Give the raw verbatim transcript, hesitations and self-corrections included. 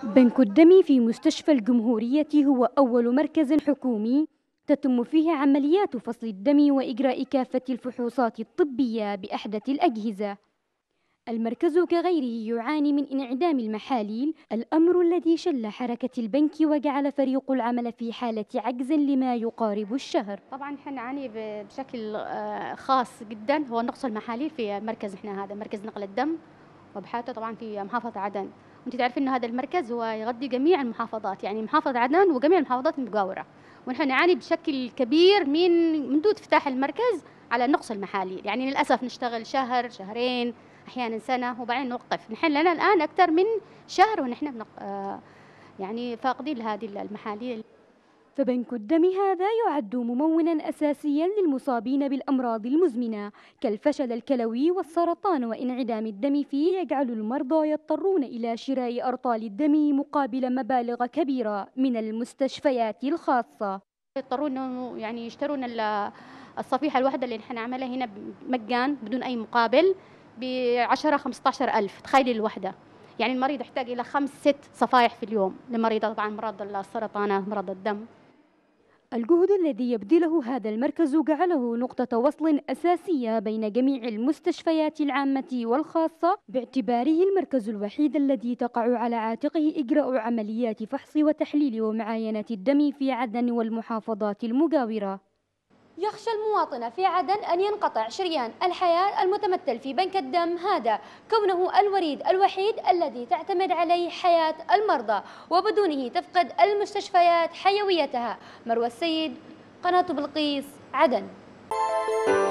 بنك الدم في مستشفى الجمهورية هو أول مركز حكومي تتم فيه عمليات فصل الدم وإجراء كافة الفحوصات الطبية بأحدث الأجهزة. المركز كغيره يعاني من انعدام المحاليل، الأمر الذي شل حركة البنك وجعل فريق العمل في حالة عجز لما يقارب الشهر. طبعا احنا نعاني بشكل آه، خاص جدا هو نقص المحاليل في مركز احنا هذا مركز نقل الدم وابحاثه طبعا في محافظه عدن. وانت تعرفين انه هذا المركز هو يغطي جميع المحافظات، يعني محافظه عدن وجميع المحافظات المجاوره، ونحن نعاني بشكل كبير من منذ افتتاح المركز على نقص المحاليل. يعني للاسف نشتغل شهر شهرين احيانا سنه وبعدين نوقف. نحن لنا الان اكثر من شهر ونحن بنق... آه، يعني فاقدين لهذه المحاليل. فبنك الدم هذا يعد ممونا أساسيا للمصابين بالأمراض المزمنة كالفشل الكلوي والسرطان، وانعدام الدم فيه يجعل المرضى يضطرون إلى شراء أرطال الدم مقابل مبالغ كبيرة من المستشفيات الخاصة. يضطرون انه يعني يشترون الصفيحه الواحده اللي نحن نعملها هنا مجان بدون اي مقابل ب عشرة خمسة عشر ألف. تخيلي الوحده، يعني المريض يحتاج الى خمس ست صفائح في اليوم لمريض طبعا مرض السرطانات مرض الدم. الجهد الذي يبذله هذا المركز جعله نقطة وصل أساسية بين جميع المستشفيات العامة والخاصة، باعتباره المركز الوحيد الذي تقع على عاتقه إجراء عمليات فحص وتحليل ومعاينة الدم في عدن والمحافظات المجاورة. يخشى المواطن في عدن أن ينقطع شريان الحياة المتمثل في بنك الدم هذا، كونه الوريد الوحيد الذي تعتمد عليه حياة المرضى، وبدونه تفقد المستشفيات حيويتها. مروى السيد، قناة بلقيس، عدن.